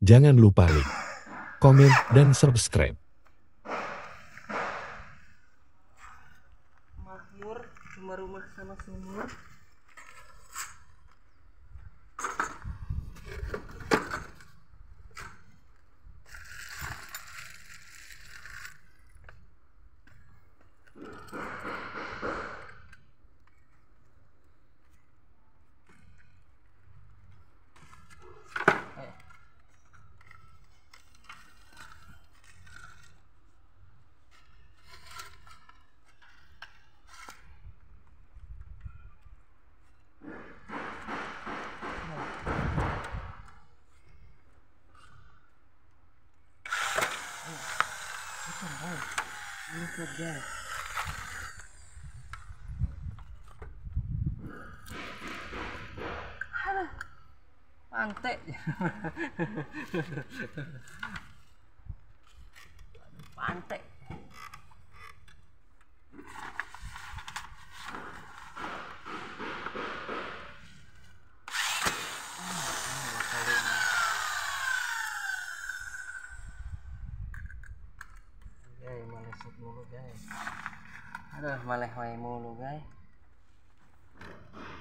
Jangan lupa like, komen, dan subscribe. Makmur, rumah-rumah sama sumur. Ini kerja. Pantai. Pantai. Guys, malesot mulu guys. Aduh, maleh wae mulu guys.